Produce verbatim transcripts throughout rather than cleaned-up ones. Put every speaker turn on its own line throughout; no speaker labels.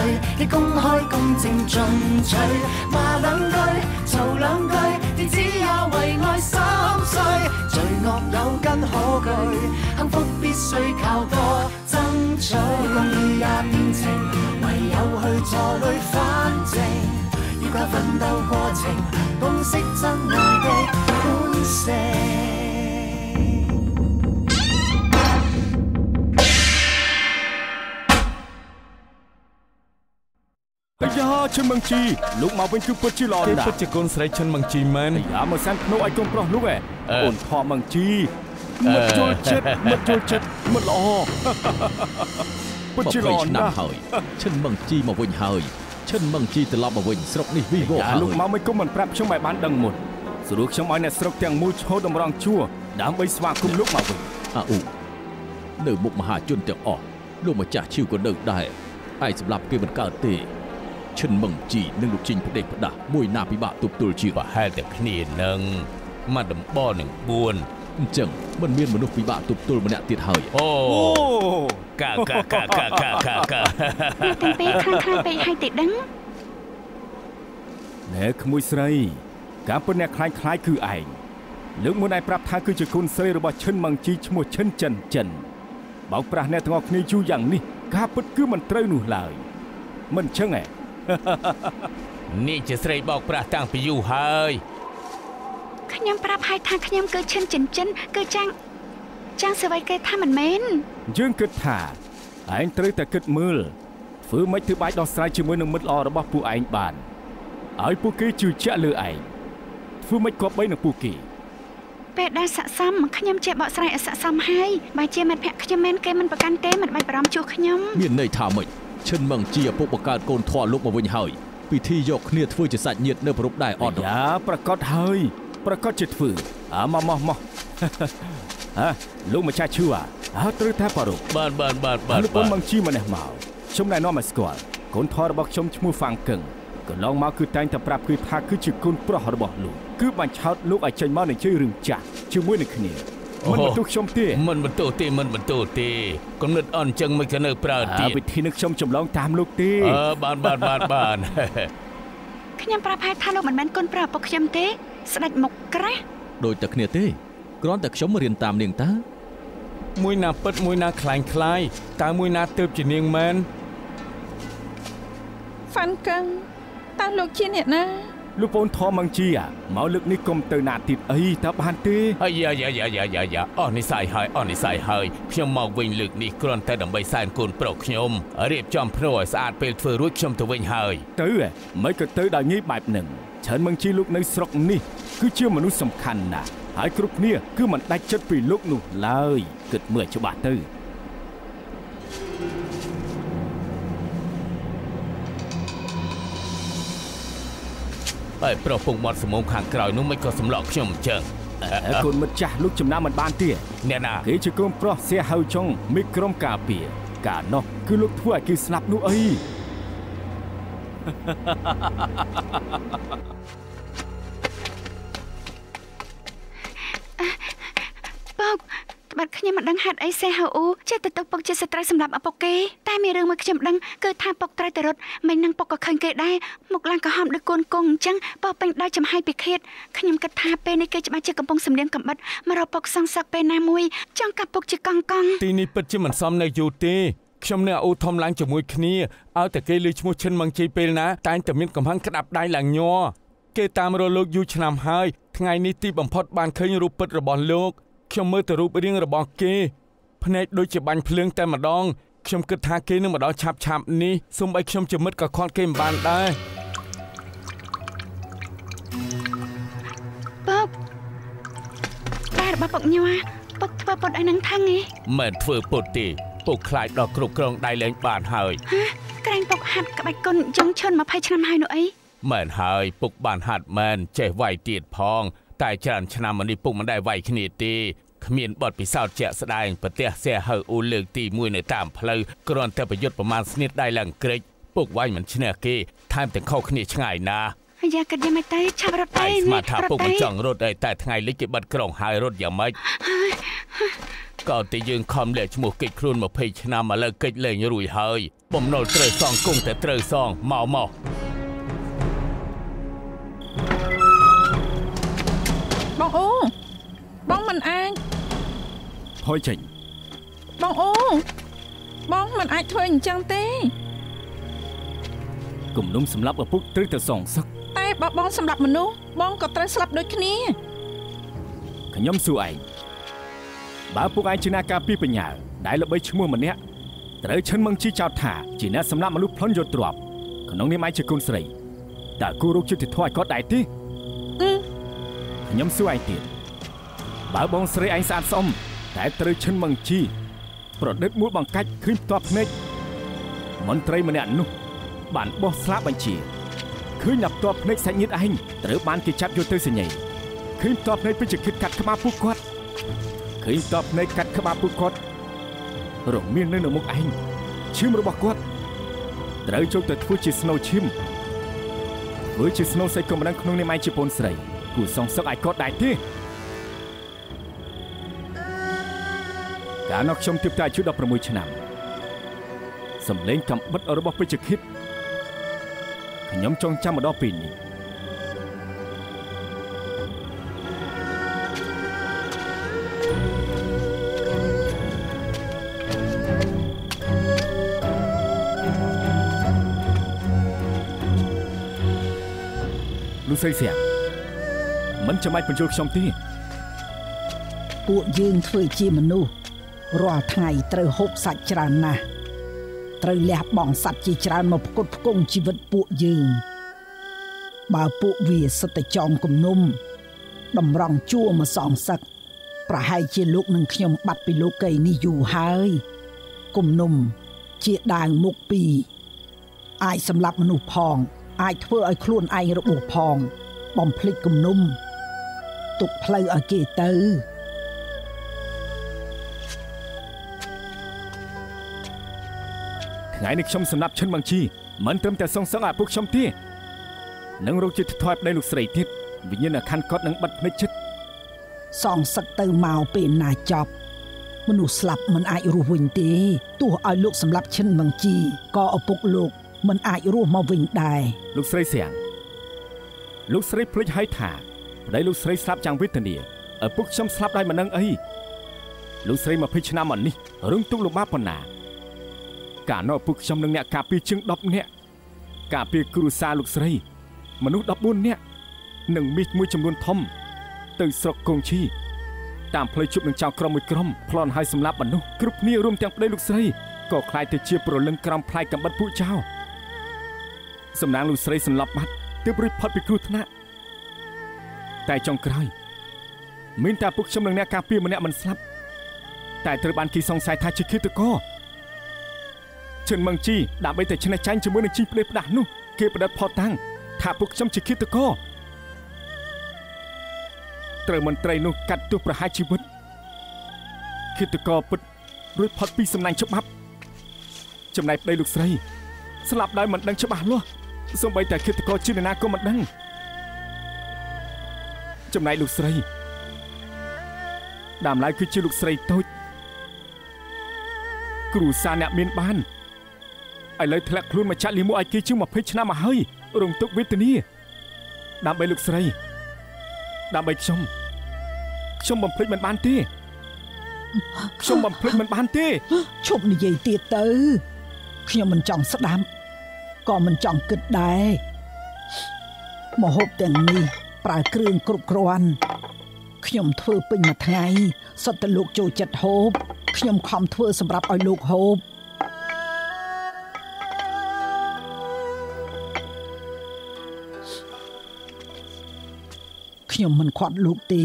亦公開公正進取，罵兩句嘈兩句，你只也為愛心碎，罪惡有根可據，幸福必須靠多爭取，公義也變情，唯有去坐淚反正，要靠奮鬥過程，共識真愛的本性。
哎呀，ឈិនមង្ជីលោកមកវិញគឺពិតជាល្អណាស់ពិតជាកូនស្រីឈិនមង្ជីមែនអាមកសានភ្នូឲ្យកូនប្រុសលោកឯអូនថមង្ជីមិត្តចូលចិត្តមិត្តចូលចិត្តមិត្តល្អពិតជាល្អណាស់ហើយឈិនមង្ជីមកវិញហើយឈិនមង្ជីត្រឡប់មកវិញស្រុកនេះវិវត្តហើយលោកមកមិនគុំមិនប្រាប់ខ្ញុំឲ្យបានដឹងមុនស្រួលខ្ញុំឲ្យអ្នកស្រុកទាំងមូលឈោតម្រង់ជួរដើម្បីស្វាគមន៍លោកមកវិញអាអ៊ូនៅមុខមហាជនទាំងអស់លោកម្ចាស់ឈីវក៏នៅដែរឯសម្រាប់គេមិនកើតទេឈិនមង្ជីនិងលោកជីងផ្ដេកផ្ដាស់មួយណាពិបាកទប់ទល់ជាងប្រហែលតែគ្នានឹងមកដំបនឹងបួនអញ្ចឹងមិនមានមនុស្សពិបាកទប់ទល់ម្នាក់ទៀតហើយអូកាកាកាកាកាកាកា
ទាំងពីរខ្លាំងខ្លាំងពេកឲ្យតិចដឹង
ណែក្មួយស្រីការពិតអ្នកខ្លាញ់ខ្លាយគឺឯងលើកមុនឯងប្រាប់ថាគឺជាកូនស្រីរបស់ឈិនមង្ជីឈ្មោះឈិនចិនចិនបោកប្រាស់អ្នកទាំងអស់គ្នាយូរយ៉ាងនេះការពិតគឺមិនត្រូវនោះឡើយមិនអញ្ចឹងឯងនេះជាស្រីបោកប្រាស់តាំងពីយូរហើយ
ខ្ញុំប្រាប់ឲ្យថាខ្ញុំគឺឈិនចិនចិនគឺចាំងចាំងសវ័យគេថាមិនមែន
យើងគិតថាឯងត្រូវតែគិតមើលធ្វើម៉េចធ្វើបាច់ដោះស្រាយជាមួយនឹងមិត្តល្អរបស់ពួកឯងបានឲ្យពួកគេជឿជាក់លើឯងធ្វើម៉េចគប្បីនឹងពួកគេ
ពេលដែលស័ក្តិសមខ្ញុំចេះបកស្រាយអស័ក្តិសមហើយបើជាមិត្តភក្តិខ្ញុំមែនគេមិនប្រកាន់ទេមិនបាច់បារម្ភជួខ្ញុំ
មានន័យថាម៉េចឈិនមង្ជីឪពុកបង្កើតកូនធွာលោកមកវិញហើយពិធីយកគ្នាធ្វើជាសាច់ញាតិនៅប្រពដែរអត់យ៉ាប្រកាសហើយប្រកាសជាធ្វើអាមកមកមកហ៎លោកម្ចាស់ឈឺអាត្រូវតែប្រពបានបានបានបានលោកមង្ជីម្នេះមកខ្ញុំណែនាំឲ្យស្គាល់កូនធွာរបស់ខ្ញុំឈ្មោះហ្វាំងកឹងកន្លងមកគឺតែងតែប្រាប់គឺថាគឺជាកូនប្រុសរបស់លោកគឺបាញ់ឆោតលោកឲ្យចេញមកនិយាយរឿងចាស់ជាមួយនឹងគ្នាមិនបន្ទោសខ្ញុំទេមិនបន្ទោសទេមិនបន្ទោសទេគំនិតអន់ចឹងមិនក៏នៅប្រើទៀតវិធីនេះខ្ញុំចម្លងតាមលោកទេអឺបានបានបានបាន
ខ្ញុំប្រាប់ហើយថាលោកមិនមែនកូនប្រុសរបស់ខ្ញុំទេស្ដេចមុខក្រាស់
ដូចតែគ្នាទេគ្រាន់តែខ្ញុំរៀនតាមនាងតាមួយណាពិតមួយណាខ្លាញ់ខ្លាយតើមួយណាទើបជានាងមែន
ហ្វាន់កឹងតើលោកជាអ្នកណា
លោកប្អូនធមង្ជីមកលើកនេះកុំទៅណាទៀតអីតើបានទេអាយ៉ាយ៉ាយ៉ាយ៉ាយ៉ាយ៉ាអស់និស័យហើយអស់និស័យហើយខ្ញុំមកវិញលើកនេះគ្រាន់តែដើម្បីសែនកូនប្រុសខ្ញុំរៀបចំភ្នូឲ្យស្អាតពេលធ្វើរួចខ្ញុំទៅវិញហើយទៅមិនក៏ទៅដល់ងាយបែបហ្នឹងឈិនមង្ជីលោកនៅស្រុកនេះគឺជាមនុស្សសំខាន់ណាស់ហើយគ្រប់គ្នាគឺមិនដាច់ចិត្តពីលោកនោះឡើយគិតមើលច្បាស់ទៅហើយប្រុសពុកមាត់សមុំខាងក្រោយនោះមិនក៏សម្លក់ខ្ញុំអញ្ចឹងកូនមិត្តចាស់លោកចំណាំមិនបានទេអ្នកណាគេជាកូនប្រុសសៀហៅចុងមីក្រុមការពារកាលនោះគឺលោកធ្វើឲ្យគេស្លាប់នោះអី
បោកត្បិតខ្ញុំមិនដឹងហេតុអីសេះហៅអ៊ូចេះទៅទុកពុកជាស្ត្រីសម្រាប់ឪពុកគេតែមានរឿងមួយខ្ញុំដឹងគឺថាពុកត្រូវទៅរត់មិននឹងពុកក៏ឃើញគេដែរមុខឡើងក៏ហមដូចកូនគង់អញ្ចឹងបោះពេញដោយចំហាយពីឃាតខ្ញុំគិតថាពេលនេះគេច្បាស់ជាកំពុងសម្លៀងកំបិតមករកពុកសងសឹកពេលណាមួយចង់កាប់ពុកជាកង់កង់
ទីនេះពិតជាមិនសមនៅយូរទេខ្ញុំនៅអ៊ូធំឡើងជាមួយគ្នាឲ្យតែគេលឺឈ្មោះឈិនមង្ជីពេលណាតែងតែមានកំហឹងក្តាប់ដៃឡើងញ័រគេតាមរកលោកយូរឆ្នាំហើយថ្ងៃនេះទីបំផុតបានឃើញរូបពិតរបស់លោកខ្ញុំមើលទៅរូបរាងរបស់គេភ្នែកដូចជាបាញ់ភ្លើងតែម្ដងខ្ញុំគិតថាគេនឹងមកដល់ឆាប់ឆាប់នេះសូម្បីខ្ញុំជាមិត្តក៏ខាត់គេមិនបានដែរ
ពុកតែរបស់ពុកញ័រពុកធ្វើពុតឲ្យនឹងថឹងឯង
មិនធ្វើពុតទេពុកខ្លាចដល់គ្រប់គ្រងដៃលែងបានហើយ
ក្រែងពុកហាត់ក្បាច់គុណយងឈុនยี่สิบឆ្នាំហើយនោះអី
មែនហើយពុកបានហាត់មែនចេះវាយទៀតផងតែច្រើនឆ្នាំមកនេះពុកមិនដែលវាយគ្នាទេគ្មានបទពិសោធន៍ជាក់ស្ដែងប្រទេសសែហៅអ៊ូលើកទីមួយនៅតាមផ្លូវគ្រាន់តែប្រយុទ្ធប្រមាណស្នៀតដៃឡើងក្រិចពុកវាយមិនឈ្នះគេថែមទាំងខុសគ្នាឆ្ងាយណាស់
យ៉ាគិតយ៉ាងម៉េចទៅឆាប់រត់ទៅ
ស្មាថាពុកមិនចង់រត់ទេតែថ្ងៃលិចគេបិទក្រុងហើយរត់យ៉ាងម៉េចก็แต่ยืนคำเลี้ยชมูกิจครูนมาเพชนามาเลิกกิจเลยรุ่ยเฮยปมโนเตรซองกุ้งแต่เตรซองเมาเมา
បងអូបងមិនអាច
ហុយចេញ
បងអូបងមិនអាចធ្វើអញ្ចឹងទេ
គំនុំសម្រាប់ឪពុកត្រូវតែសងសឹក
តែបើបងសម្រាប់មនុស្សបងក៏ត្រូវស្លាប់ដូចគ្នា
ខ្ញុំសួរឯងបើពួកឯងជាអ្នកការពារបញ្ញាដែលល្បីឈ្មោះម្នាក់ត្រូវឈិនមឹងជីចោទថាជាអ្នកសម្លាប់មនុស្សប្លន់យកទ្រព្យក្នុងនាមឯងជាកូនស្រីតើគូរោគយុត្តិធម៌ឲ្យគាត់ដែរទេខ្ញុំសួរឯងទៀតបើបងស្រីឯងស្អាតស្អំតែត្រូវឈិនមឹងជីប្រឌិតមួយបង្កាច់ឃើញផ្ទាល់ភ្នែកមន្ត្រីម្នាក់នោះបានបោះស្លាប់បញ្ជាឃើញដល់ផ្ទាល់ភ្នែកសាច់ញាតិឯងត្រូវបានគេចាប់យកទៅសញ្ញេឃើញផ្ទាល់ភ្នែកពេជ្ជឃិតកាត់ក្បាលពួកគាត់ឃើញផ្ទាល់ភ្នែកកាត់ក្បាលពួកគាត់រមមាននៅនៅមុខឯងឈាមរបស់គាត់ត្រូវចូលទៅធ្វើជាស្នូឈាមធ្វើជាស្នូសេចក៏មិនដឹងក្នុងនាមឯងជាពូនស្រីគួរសងសឹកឲ្យគាត់ដែរទេកាលនោះខ្ញុំទើបតែអាយុដប់ប្រាំមួយឆ្នាំសំឡេងកំបិតរបស់ពេជ្ជឃិតខ្ញុំចងចាំមកដល់ពេលនេះលោកស្រីសៀងមិនចាំបាច់បញ្ជូលខ្ញុំទេ
ពួកយើងធ្វើជាមនុស្សរាល់ថ្ងៃត្រូវហូបសាច់ច្រើនណាស់ត្រូវលះបង់សត្វជាច្រើនមកផ្គត់ផ្គង់ជីវិតពួកយើងបើពួកវាសុទ្ធតែចងគំនុំតម្រង់ជួរមកសងសឹកប្រហែលជាលោកនឹងខ្ញុំបាត់ពីលោកីនេះយូរហើយគំនុំជាដាវមុខពីរអាចសម្លាប់មនុស្សផងអាចធ្វើឲ្យខ្លួនឯងរបួសផងបំភ្លេចគំនុំទុកផ្លូវឲ្យគេទៅ
ថ្ងៃនេះខ្ញុំសម្រាប់ឈិនបង្គជីមិនត្រឹមតែសងសឹកឲ្យពួកខ្ញុំទេនឹងរកចិត្តថយប្តីលោកស្រីទៀតវិញ្ញាណខណ្ឌគាត់នឹងបិទភ្នែកចិត្ត
សងសឹកទៅមកពេលណាចប់មនុស្សស្លាប់មិនអាចរស់វិញទេទោះឲ្យលោកសម្លាប់ឈិនបង្គជីក៏ឪពុកលោកមិនអាចរស់មកវិញដែរ
លោកស្រីសៀងលោកស្រីភ្លេចឲ្យថាប្តីលោកស្រីស្លាប់យ៉ាងវេទនាឪពុកខ្ញុំស្លាប់ដោយមិនដឹងអីលោកស្រីមកពីឆ្នាំមកនេះរងទុក្ខលំបាកប៉ុណ្ណាកាលនោះឪពុកខ្ញុំនឹងអ្នកការពារជាងដប់នាក់ការពារគ្រួសារលោកស្រីមនុស្សដប់បួននាក់និងមីសមួយចំនួនធំទៅស្រុកកងឈីតាមផ្លូវជប់នឹងចៅក្រមមួយក្រុមប្លន់ឲ្យសម្លាប់មនុស្សគ្រប់គ្នារួមទាំងប្តីលោកស្រីក៏ខ្លាចទៅជាប្រលឹងក្រំផ្លែកំបិតពួកចៅសំណាងលោកស្រីសន្លប់បាត់ទើបរួចផុតពីគ្រោះថ្នាក់តែចុងក្រោយមានតែពួកខ្ញុំនឹងអ្នកការពារម្នាក់មិនស្លាប់តែត្រូវបានគេសង្ស័យថាជាឃាតករឈិនមឹងជីដើម្បីតែឈ្នះចាញ់ជាមួយនឹងជីផ្ដេសផ្ដាស់នោះគេប្រឌិតផតតាំងថាពួកខ្ញុំជាឃាតករត្រូវមន្ត្រីនោះកាត់ទោសប្រហារជីវិតឃាតករពិតរួចផុតពីសំណាញ់ច្បាប់ចំណែកប្តីលោកស្រីស្លាប់ដោយមិនដឹងច្បាស់លាស់សូម្បីតែឃាតករជាណាក៏មិនដឹងចំណែកលោកស្រីដើមឡើយគឺជាលោកស្រីតូចគ្រូសាអ្នកមានបានឥឡូវធ្លាក់ខ្លួនមកចាក់លីមួឲ្យគេជាងยี่สิบឆ្នាំមកហើយរងទុក្ខវេទនាដើម្បីលោកស្រីដើម្បីខ្ញុំខ្ញុំបំភ្លេចមិនបានទេខ្ញុំបំភ្លេចមិនបានទេ
ឈប់និយាយទៀតទៅខ្ញុំមិនចង់ស្ដាប់ក៏មិនចង់គិតដែរមហូបទាំងនេះប្រើគ្រឿងគ្រប់គ្រាន់ខ្ញុំធ្វើពេញមួយថ្ងៃសុទ្ធតែលោកចូលចិត្តហូបខ្ញុំខំធ្វើសម្រាប់ឲ្យលោកហូបខ្ញុំមិនខាត់លោកទេ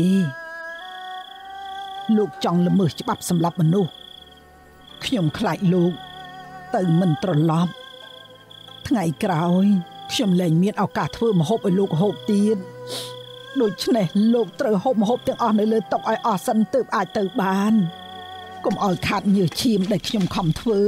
លោកចង់ល្មើសច្បាប់សម្លាប់មនុស្សខ្ញុំខ្លាចលោកទៅមិនត្រឡប់ថ្ងៃក្រោយខ្ញុំលែងមានឱកាសធ្វើម្ហូបឲ្យលោកហូបទៀតដូច្នេះលោកត្រូវហូបម្ហូបទាំងអស់នៅលើតុឲ្យអស់សិនទើបអាចទៅបានកុំឲ្យខាតញើសឈាមដែលខ្ញុំខំធ្វើ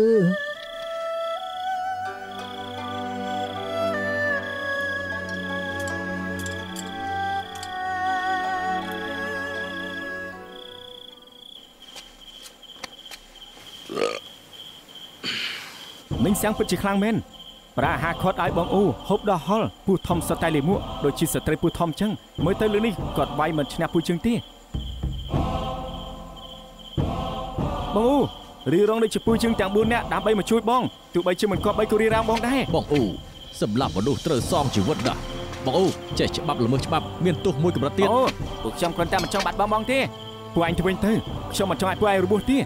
មីងសៀងពិតជាខ្លាំងមែនប្រាហាខត់ឲ្យបងអូហូបដល់ហល់ពូធំសតៃលីមួកដូចជាស្ត្រីពូធំចឹងមើលទៅលើនេះគាត់វាយមិនឈ្នះពូជើងទេបងអូរីរងដូចជាពូជើងទាំងបួននាក់ដើម្បីមកជួយបងទោះបីជាមិនគប្បីក៏រីរាំបងដែរបងអូសម្រាប់មនុស្សត្រូវសងជីវិតណាបងអូចេះច្បាប់ល្មើសច្បាប់មានទោសមួយកម្រិតទៀតអូពួកខ្ញុំគ្រាន់តែមិនចង់បាត់បង់បងទេពួកអញទៅវិញទៅខ្ញុំមិនចង់ឲ្យពួកឯងរបួសទេ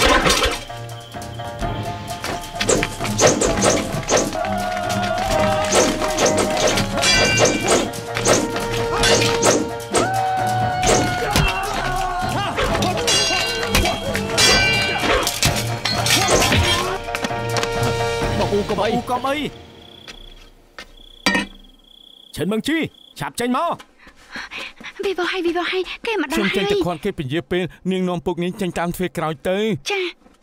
បងអូកុំអីកុំអីឈិនមឹងជីឆាប់ចេញមក
វិវហើយវិវហើយគេមកដល់ហើយ
ខ្ញុំចេញទៅខាត់គេពញាពេលនាងនាំពុកនាងចេញតាមទ្វារក្រោយទៅ
ចា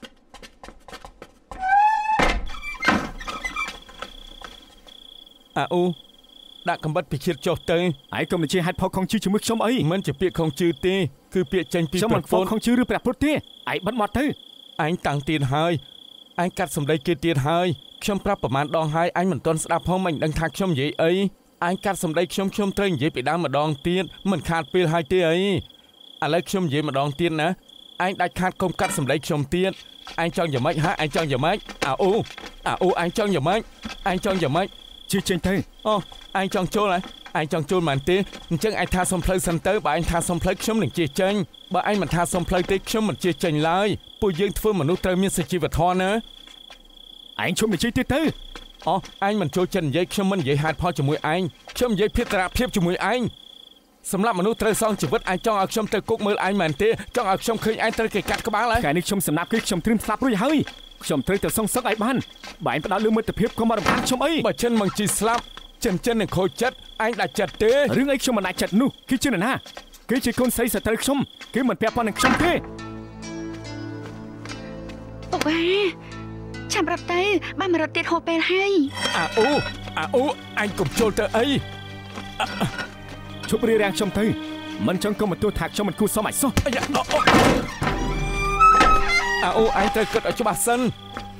អាអូដាក់កំបិតពិឃាតចុះទៅ
ហើយកុំនិយាយហេតុផលខំជឿជាមួយខ្ញុំអី
មិនជាពាក្យខំជឿទេគឺពាក្យចេញពី
ខ្ញុំមិនខំខំជឿឬព្រះពុទ្ធទេឯងបិទមាត់ទៅ
ឯងតាំងទៀនហើយឯងកាត់សម្ដីគេទៀតហើយខ្ញុំប្រាប់ប្រមាណដងហើយអញមិនទាន់ស្ដាប់ផងមិនដឹងថាខ្ញុំនិយាយអីអញកាត់សម្ដីខ្ញុំខ្ញុំត្រូវនិយាយពីដើមម្ដងទៀតមិនខាតពេលហើយទេអីឥឡូវខ្ញុំនិយាយម្ដងទៀតណាឯងដាច់ខាតកុំកាត់សម្ដីខ្ញុំទៀតឯងចង់យ៉ាងម៉េចហាឯងចង់យ៉ាងម៉េចអាអូអាអូឯងចង់យ៉ាងម៉េចឯងចង់យ៉ាងម៉េច
ជឿចេញទៅ
អូឯងចង់ចូលហើយឯងចង់ចូលមែនទេអញ្ចឹងឯងថាសុំផ្លូវសិនទៅបើឯងថាសុំផ្លូវខ្ញុំនឹងជិះចេញបើឯងមិនថាសុំផ្លូវទេខ្ញុំមិនជិះចេញឡើយពួកយើងធ្វើមនុស្សត្រូវមានសុជីវធម៌ណា
ឯងជុំនិយាយទៀតទៅ
អូអញមិនចូលចិត្តនិយាយខ្ញុំមិននិយាយហេតុផលជាមួយឯងខ្ញុំនិយាយភាពតារភាពជាមួយឯងសម្រាប់មនុស្សត្រូវសងជីវិតឯងចង់ឲ្យខ្ញុំទៅគុកមើលឯងមែនទេចង់ឲ្យខ្ញុំឃើញឯងត្រូវគេកាត់ក្បាលហើយ
ថ្ងៃនេះខ្ញុំសំណាប់គឺខ្ញុំត្រៀមស្លាប់រួចហើយខ្ញុំត្រូវទៅសងសឹកឲ្យបានបើឯងផ្ដោតលើមិត្តភាពកុំមករំខានខ្ញុំអី
បើចិនមកជីស្លាប់ចិនចិននឹងខូចចិត្តឯងដាច់ចិត្តទេ
រឿងអីខ្ញុំមិនដាច់ចិត្តនោះគឺជានរណាគឺជាកូនស្រីសត្រូវខ្ញុំគឺមិនពាក់ព័ន្ធនឹងខ្ញុំទេ
អូវ៉ាចាំប្រាប់ទៅបានមករត់ទៀតហូបពេលហើយ
អាអូអាអូអញកុំចូលទៅអី
ជប់រៀបរៀងខ្ញុំទៅមិនចង់កុំបន្ទោសថាខ្ញុំមិនគួរសមឲ្យសោះ
អាអូអញត្រូវគិតឲ្យច្បាស់សិន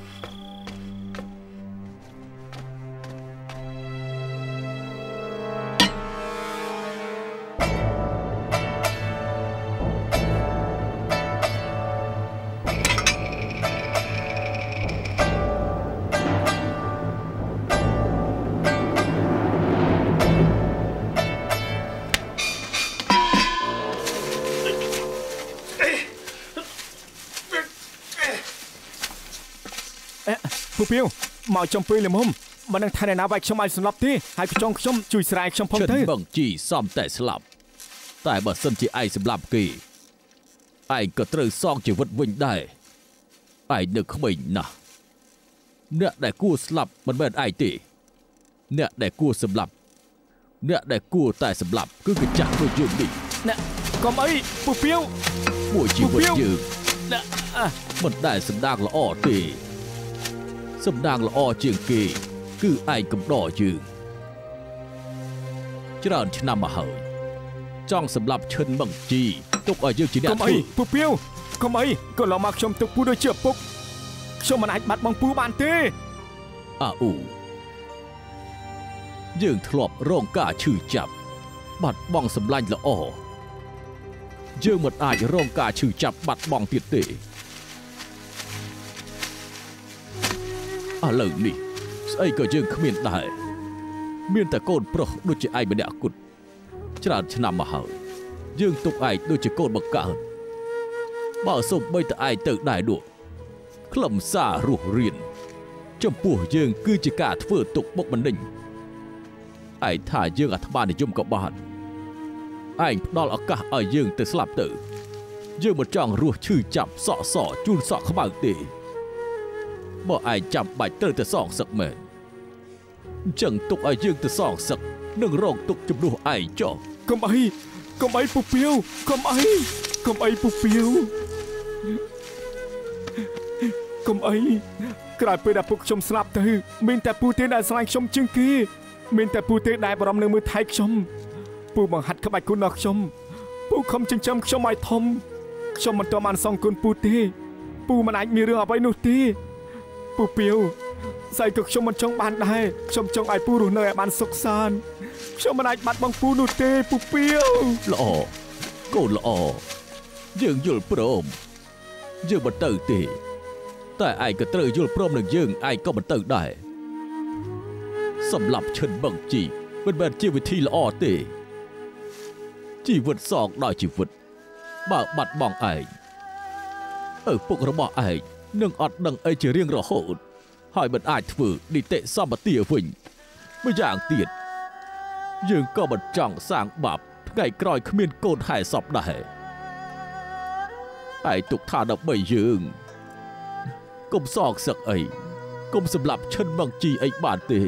ពូពីវមកចំពេលល្មមមិននឹងថាអ្នកណាវាយខ្ញុំឲ្យស្លាប់ទេហើយខ្ចង់ខ្ញុំជួយស្រាយខ្ញុំផងទៅ
បឹងជីសំតែស្លាប់តែបើសិនជាឯងសម្លាប់គេឯងក៏ត្រូវសងជីវិតវិញដែរឯងនៅក្មេងណាស់អ្នកដែលគួរស្លាប់មិនមែនឯងទេអ្នកដែលគួរសម្លាប់អ្នកដែលគួរតែសម្លាប់គឺកញ្ចាស់ដូចយើងនេះ
អ្នកកុំអីពូពីវ
មួយជីវិតយើងអ្នកមិនដែលសម្ដាងល្អទេសម្ដាងល្អជាងគេគឺឯងកំដរយើងច្រើនឆ្នាំមកហើយចង់សម្លាប់ឈិនមឹងជីទុកឲ្យយើងជាអ្នក
ធ្វើកុំអីពូពីវកុំអីក៏ឡងមកខ្ញុំទុកពូដូចជាឪពុកខ្ញុំមិនអាចបាត់បង់ពូបានទេ
អាអ៊ូយើងធ្លាប់រងការឈឺចាប់បាត់បង់សម្លាញ់ល្អយើងមិនអាចរងការឈឺចាប់បាត់បង់ទៀតទេឥឡូវនេះស្អីក៏យើងគ្មានដែរមានតែកូនប្រុសដូចជាឯងម្នាក់គត់ច្រើនឆ្នាំមកហើយយើងទុកឯងដូចជាកូនបង្កើតបើសូម្បីតែឯងទៅដែរនោះខ្លឹមសាររស់រៀនចំពោះយើងគឺជាការធ្វើទុកបុកម្នេញឯងថាយើងអាត្មានិយមក៏បានឯងផ្ដល់ឱកាសឲ្យយើងទៅស្លាប់ទៅយើងមិនចង់រស់ឈឺចាប់សក់សជូនសក់ខ្មៅទេបើឯងចាំបាច់ត្រូវទៅសងសឹកមែនអញ្ចឹងទុកឲ្យយើងទៅសងសឹកនឹងរងទុកជំនួសឯងចុះ
កុំអីកុំអីពូពីវកុំអីកុំអីពូពីវកុំអីក្រោយពេលដែលពុកខ្ញុំស្លាប់ទៅមានតែពូទេដែលស្រឡាញ់ខ្ញុំជាងគេមានតែពូទេដែលបារម្ភនឹងមើលថែខ្ញុំពូបង្ហាត់ក្បាច់គុណដល់ខ្ញុំពូខំចិញ្ចឹមខ្ញុំឲ្យធំខ្ញុំមិនទាន់បានសងគុណពូទេពូមិនអាចមានរឿងអ្វីនោះទេពូពីវស្អីក៏ខ្ញុំមិនចង់បានដែរខ្ញុំចង់ឲ្យពូរស់នៅឲ្យបានសុខសាន្តខ្ញុំមិនអាចបាត់បង់ពូនោះទេពូពាវ
ល្អកូនល្អយើងយល់ព្រមយើងមិនទៅទេតែឯងក៏ត្រូវយល់ព្រមនឹងយើងឯងក៏មិនទៅដែរសម្រាប់ឈិនបឹងជីមិនមែនជាវិធីល្អទេជីវិតសងដោយជីវិតបើបាត់បង់ឯងឪពុករបស់ឯងនឹងអត់ដឹងអីជារៀងរហូតហើយមិនអាចធ្វើនីតិសម្បទាវិញម្យ៉ាងទៀតយើងក៏មិនចង់សាងបាបថ្ងៃក្រោយគ្មានកូនហែសពដែរឯងទុកថាដើម្បីយើងកុំសងសឹកអីកុំសម្លាប់ឈិនបឹងជីអីបានទេ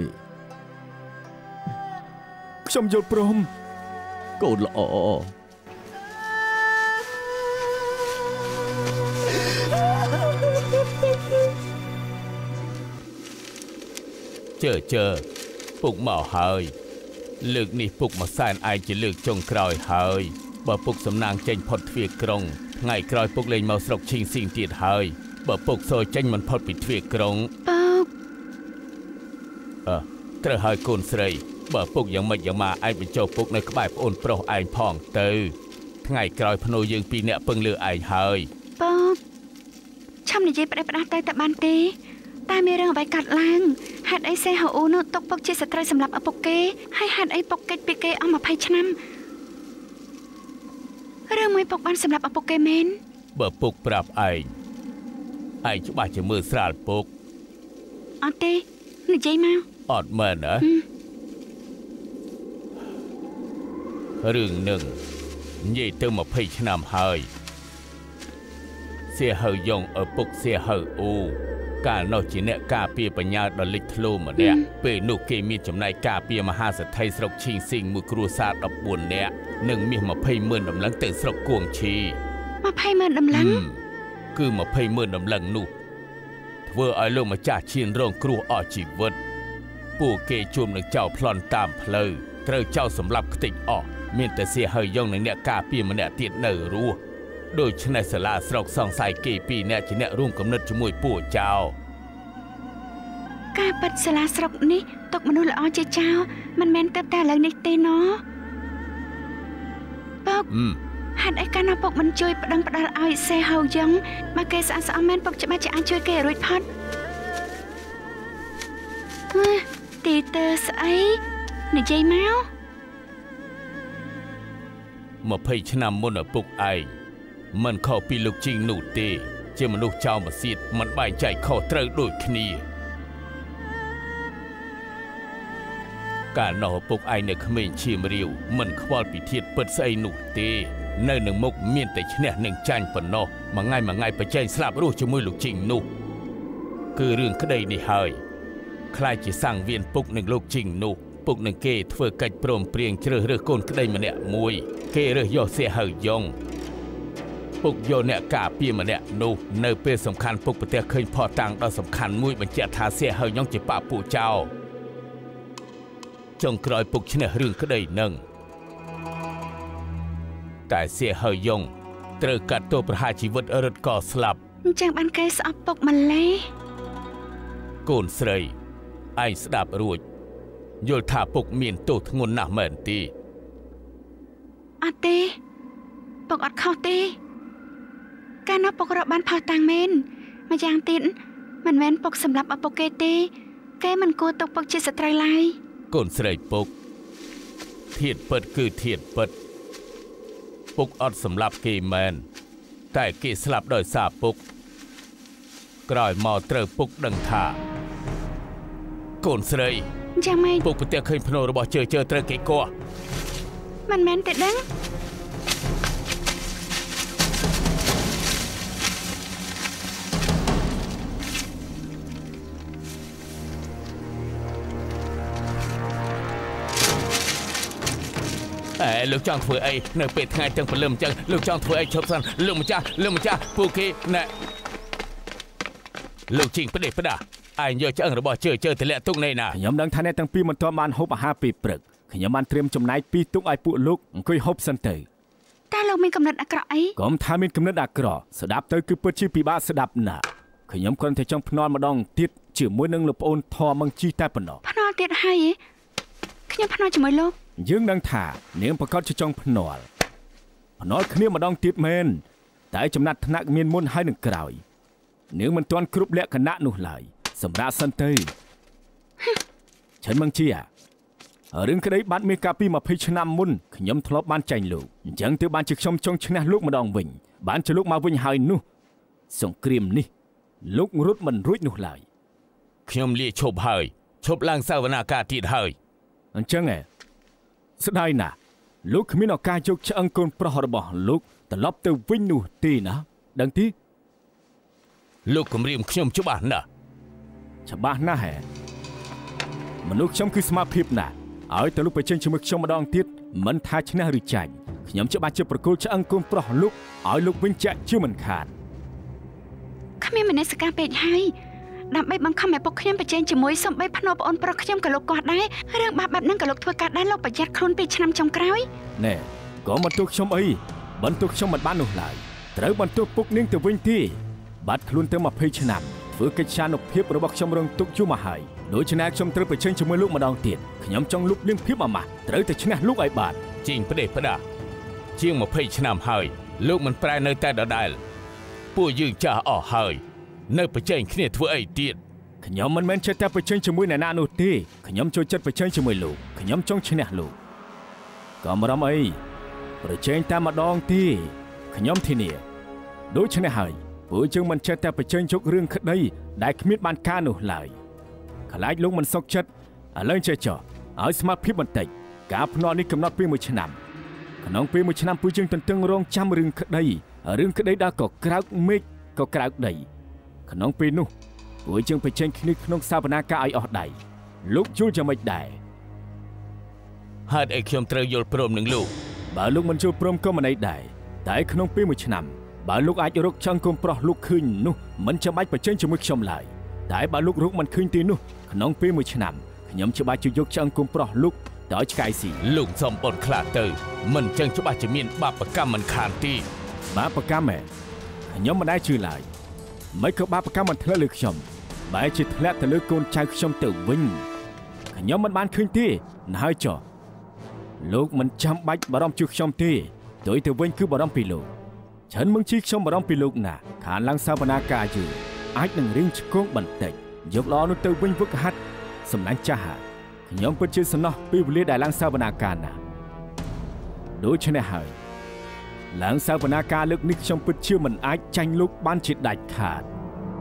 ខ្ញុំយល់ព្រមក
ូនល្អ
ជើជើពុកមកហើយលើកនេះពុកមកសែនឯងជាលើកចុងក្រោយហើយបើពុកសំណាងចេញផុតទ្វារក្រុងថ្ងៃក្រោយពុកលេងមកស្រុកឈីងស៊ីងទៀតហើយបើពុកសូចេញមិនផុតពីទ្វារក្រុង
ពុក
អឺត្រូវហើយកូនស្រីបើពុកយ៉ាងម៉េចយ៉ាងម៉ាឯងបញ្ចុះពុកនៅក្បែរប្អូនប្រុសឯងផងទៅថ្ងៃក្រោយភ្នូយើងពីរនាក់ពឹងលើឯងហើយ
ពុកឆាំនិយាយផ្ដេសផ្ដាស់ទៅតែបានទេតែមានរឿងអ្វីកាត់ឡើងហេតុអីសេហូអូនោះទុកពុកជាស្ត្រីសម្រាប់ឪពុកគេហើយហេតុអីពុកកិច្ចពីគេអស់ម្ភៃឆ្នាំរឿងមួយពុកបានសម្រាប់ឪពុកគេមែន
បើពុកប្រាប់ឯងឯងច្បាស់ជាមើលស្រាលពុក
អត់ទេនិយាយមក
អត់មែនណារឿងនឹងនិយាយទៅម្ភៃឆ្នាំហើយសៀហៅយ៉ងឪពុកសៀហៅអូកាលនោះជាអ្នកការពារបញ្ញាដ៏លេចធ្លោម្នាក់ពេលនោះគេមានចំណែកការពារមហាសេដ្ឋីស្រុកឈីងស៊ីងមួយគ្រួសារដប់បួននាក់និងមាសម្ភៃម៉ឺនតម្លឹងទៅស្រុកគួងឈី
ម្ភៃម៉ឺនតម្លឹង
គឺម្ភៃម៉ឺនតម្លឹងនោះធ្វើឲ្យលោកម្ចាស់ឈានរងគ្រោះអស់ជីវិតពួកគេជួបនឹងចៅប្លន់តាមផ្លូវត្រូវចៅសម្លាប់ខ្ទេចអស់មានតែសៀហៅយ៉ងនិងអ្នកការពារម្នាក់ទៀតនៅរស់ដូច្នេះសាលាស្រុកសង្ស័យគេពីរអ្នកជាអ្នករួមគំនិតជាមួយពួកចៅ
ការប៉ັດសាលាស្រុកនេះទុកមនុស្សល្អជាចៅមិនមែនទៅតែឥឡូវនេះទេណោះពុកហេតុអីកាលណាពុកមិនជួយប្តឹងផ្ដាល់ឲ្យសេហៅយ៉ងមកគេស្អាតស្អំមែនពុកច្បាស់ជាអាចជួយគេរួចផុតទីតើស្អីនិយាយ
មកម្ភៃឆ្នាំមុនឪពុកឯងមិនខុសពីលោកជីងនោះទេជាមនុស្សចោលមកសៀតមិនបែងចែកខុសត្រូវដូចគ្នាកាលនោះឪពុកឯងនៅក្មេងឈាមរាវមិនខ្វល់ពីធាតុពិតស្អីនោះទេនៅនឹងមុខមានតែឈ្នះនឹងចាញ់ប៉ុណ្ណោះមួយថ្ងៃមួយថ្ងៃប្រជែងស្លាប់រស់ជាមួយលោកជីងនោះគឺរឿងក្តីនេះហើយខ្លាចជាសង្វៀនពុកនឹងលោកជីងនោះពុកនឹងគេធ្វើកិច្ចព្រមព្រៀងជ្រើសរើសកូនក្តីម្នាក់មួយគេរើសយកសៀហៅយ៉ងពុកយកអ្នកការពារម្នាក់នោះនៅពេលសំខាន់ពុកប្រទះឃើញផោះតាំងដ៏សំខាន់មួយបញ្ជាក់ថាសៀហៅយ៉ងជាបាពួកចៅចុងក្រោយពុកឈ្នះរឿងក្តីនឹងតែសៀហៅយ៉ងត្រូវកាត់ទោសប្រហារជីវិតរឹតក៏ស្លាប់
អញ្ចឹងបានគេស្អប់ពុកម្លេះ
កូនស្រីឯងស្ដាប់រួចយល់ថាពុកមានទោសធ្ងន់ណាស់មែនទេ
អត់ទេពុកអត់ខុសទេកាលនោះពុករកបានផោះតាំងមែនម្យ៉ាងទៀតមិនមែនពុកសម្រាប់ឪពុកគេទេគេមិនគួរទុកពុកជាស្ត្រីឡើយក
ូនស្រីពុកធាតុពិតគឺធាតុពិតពុកអត់សម្លាប់គេមែនតែគេស្លាប់ដោយសារពុកក្រោយមកត្រូវពុកដឹងថាកូនស្រី
យ៉ាងម៉េច
ពុកប្រទះឃើញភ្នូររបស់ជើជើត្រូវគេគាស់
មិនមែនទេដឹង
អេលោកចង់ធ្វើអីនៅពេលថ្ងៃទាំងព្រលឹមអញ្ចឹងលោកចង់ធ្វើអីឈប់សិនលោកម្ចាស់លោកម្ចាស់ពួកគេណែលោកជីងផ្ដេសផ្ដាស់ឯងយកឆ្អឹងរបស់ជើជើទៅលាក់ទុកណែណា
ខ្ញុំដឹងថាអ្នកទាំងពីរមិនទាន់បានហូបអាហារពេលព្រឹកខ្ញុំបានត្រៀមចំណែកពីរទុកឲ្យពួកលោកអង្គុយហូបសិនទៅ
តែលោកមានកំណត់អាក្រក់អី
កុំថាមានកំណត់អាក្រក់ស្ដាប់ទៅគឺពិតជាពិបាកស្ដាប់ណាស់ខ្ញុំគ្រាន់តែចង់ភ្នាល់ម្ដងទៀតជាមួយនឹងលោកប្អូនធម៌មង្ជីតែប៉ុណ្ណោះ
ភ្នាល់ទៀតហើយខ្ញុំភ្នាល់ជាមួយលោក
យើងដឹងថានាងប្រកាសជាចង់ភ្នាល់ភ្នាល់គ្នាម្ដងទៀតមែនតែចំណាត់ថ្នាក់មានមុនហើយនឹងក្រោយនាងមិនទាន់គ្រប់លក្ខណៈនោះឡើយសម្រាប់សិនទៅឆិនមង្ជីរឿងក្តីបាត់មានកាលពីម្ភៃឆ្នាំមុនខ្ញុំធ្លាប់បានចាញ់លោកអញ្ចឹងទើបបានជាខ្ញុំចង់ឈ្នះលោកម្ដងវិញបានជាលោកមកវិញហើយនោះសង្គ្រាមនេះលោករត់មិនរួចនោះឡើយ
ខ្ញុំលាឈប់ហើយឈប់ឡើងសាវនាការទៀតហើយ
អញ្ចឹងឯងស្ដាយណាស់លោកគ្មានឱកាសយកឆ្អឹងកូនប្រុសរបស់លោកត្រឡប់ទៅវិញនោះទេណាដឹងទេ
លោកគំរាមខ្ញុំច្បាស់ណាស់
ច្បាស់ណាស់ហ៎មនុស្សខ្ញុំគឺស្មារតីណាស់ឲ្យទៅលោកប្រជែងជាមួយខ្ញុំម្ដងទៀតមិនថាឈ្នះឬចាញ់ខ្ញុំច្បាស់ជាប្រគល់ឆ្អឹងកូនប្រុសលោកឲ្យលោកវិញចាក់ជាមិនខាន
គ្មានមនសិការពេកហើយដើម្បីបង្ខំឲ្យពុកខ្ញុំប្រជែងជាមួយសំបីភ្នោប្អូនប្រុសខ្ញុំក៏លោកគាត់ដែររឿងបាបបែបហ្នឹងក៏លោកធ្វើការដែរលោកប្រយ័ត្នខ្លួនពីឆ្នាំចុងក្រោយ
ណែក៏មិនទោសខ្ញុំអីបន្ទោសខ្ញុំមិនបាននោះឡើយត្រូវបន្ទោសពុកនាងទៅវិញទេបាត់ខ្លួនទៅម្ភៃឆ្នាំធ្វើកិច្ចសានុភាពរបស់ខ្ញុំរងទុកយូរមកហើយដូច្នេះខ្ញុំត្រូវប្រជែងជាមួយលោកម្ដងទៀតខ្ញុំចង់លុបលាងភាពអាម៉ាស់ត្រូវតែឈ្នះលោកឲ្យបាន
ជីងផ្ដេសផ្ដាស់ជាងម្ភៃឆ្នាំហើយលោកមិនប្រែនៅតែដដែលពួកយើងចាស់អស់ហើយនៅប្រជែងគ្នាធ្វើអីទៀត
ខ្ញុំមិនមែនចិត្តតែប្រជែងជាមួយអ្នកណានោះទេខ្ញុំចូលចិត្តប្រជែងជាមួយលោកខ្ញុំចង់ឈ្នះលោកក៏មិនរំអីប្រជែងតែម្ដងទេខ្ញុំធានាដូច្នេះហើយពួកយើងមិនចិត្តតែប្រជែងជោគរឿងក្តីដែលគ្មានបានការនោះឡើយខ្លាចលោកមិនសុខចិត្តឥឡូវចេះចោះឲ្យស្មារតីបន្តិចការភ្នាល់នេះកំណត់ពេលមួយឆ្នាំក្នុងពេលមួយឆ្នាំពួកយើងទន្ទឹងរង់ចាំរឿងក្តីរឿងក្តីដែលក៏ក្រោកមេឃក៏ក្រោកដីក្នុងពេលនោះពួកយើងប្រជែងគ្នាក្នុងសវនាការឲ្យអស់ដៃលោកយល់យ៉ាងម៉េចដែរ
ហេតុអីខ្ញុំត្រូវយល់ព្រមនឹងលោក
បើលោកមិនយល់ព្រមក៏មិនអីដែរតែក្នុងពេលមួយឆ្នាំបើលោកអាចរកចង់កូនប្រុសលោកឃើញនោះមិនចាំបាច់ប្រជែងជាមួយខ្ញុំឡើយតែបើលោករកមិនឃើញទេនោះក្នុងពេលមួយឆ្នាំខ្ញុំច្បាស់ជាយកឆ្អឹងកូនប្រុសលោកទៅឲ្យឆ្កែស៊ី
លោកសំបុនខ្លាចទៅមិនចឹងច្បាស់ជាមានបាបកម្មមិនខានទេ
បាបកម្មហ៎ខ្ញុំមិនដែលជឿឡើយមិនក៏បាបកម្មមិនធ្លាក់លើខ្ញុំបែរជាធ្លាក់ទៅលើកូនចៅខ្ញុំទៅវិញខ្ញុំមិនបានឃើញទេណាហើយចុះលោកមិនចាំបាច់បារម្ភជួយខ្ញុំទេទោះទៅវិញគឺបារម្ភពីលោកឆិនមង្ជីខ្ញុំបារម្ភពីលោកណាខានឡើងសវនាការយូរអាចនឹងរៀងឆ្កងបន្តិចយកល្អនោះទៅវិញវឹកហាត់សម្លាញ់ចាស់ខ្ញុំពិតជាសំណោះពីវេលាដែលឡើងសវនាការណាដូច្នេះហើយឡើងសវនាការលើកនេះខ្ញុំពិតជាមិនអាចចាញ់លោកបានជាដាច់ខាត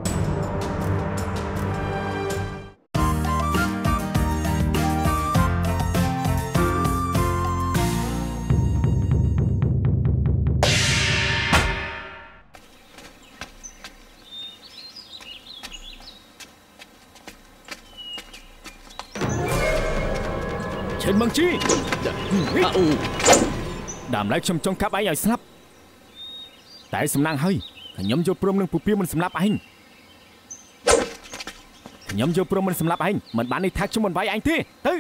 ឆិនមង្ជីអូដើមឡើយខ្ញុំចង់កាប់ឯងឲ្យស្លាប់តែសំណាងហើយខ្ញុំយកព្រមនឹងពពាមិនសម្លាប់ឯងខ្ញុំយកព្រមមិនសម្លាប់ឯងមិនបានន័យថាខ្ញុំមិនវាយឯងទេទៅ